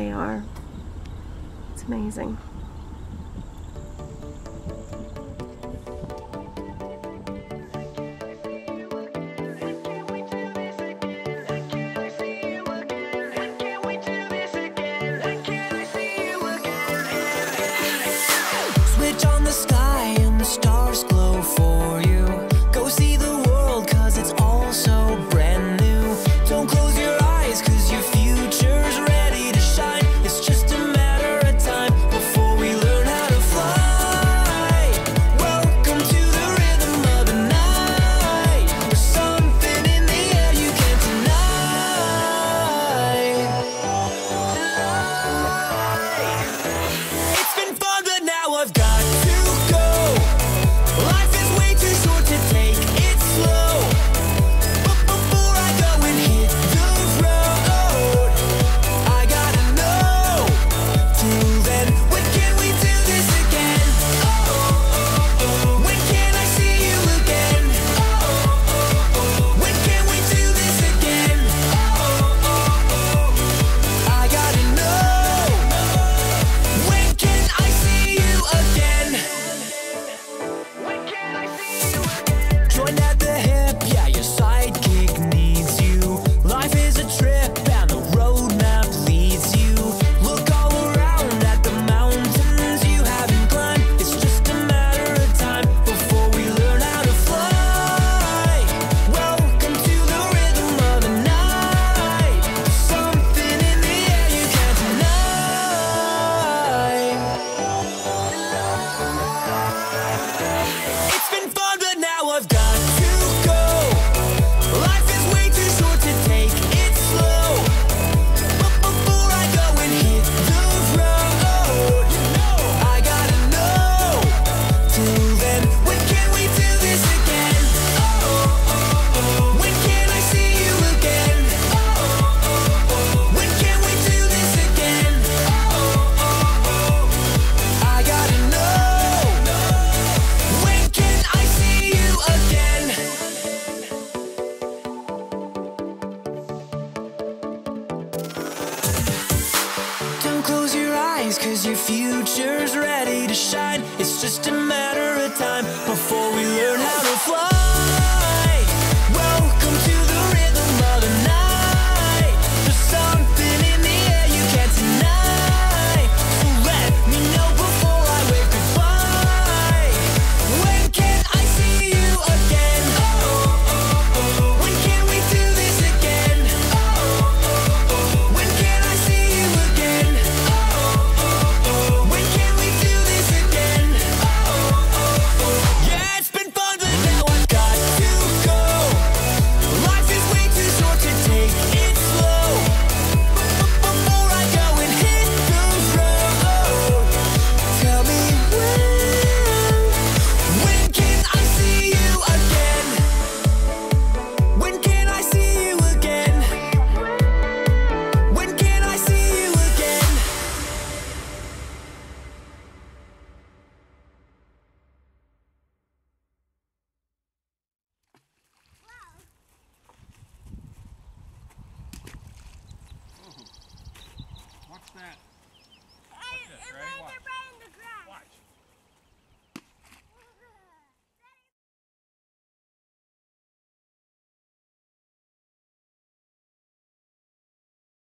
they are. It's amazing. Switch on the sky and the stars glow for you. Go see the world 'cause it's all so brand new. Don't close your eyes 'cause your future's ready to shine. It's just a matter of time before we learn how to fly. Welcome to the rhythm of the night. There's something in the air you can't deny. It's been fun, but now I've got to go. Life is way too short to take it slow. But before I go and hit the road, I gotta know. Till then, when can we do this again? When can I see you again? When can we do this again? I gotta know. When can I see you again? When can I see you again? Join at the hip, yeah, your sidekick needs you. Life is a trip and the roadmap leads you. Look all around at the mountains you haven't climbed. It's just a matter of time before we learn how to fly. Welcome to the rhythm of the night. Something in the air you can't deny. It's been fun, but now I've got to go. Life is way too short to take it slow. But before I go and hit the road, I gotta know. Till then, when can we do this again? When can I see you again? When can we do this again? I gotta know. When can I see you again? Don't close your eyes 'cause your future's ready to shine. It's just a matter of time before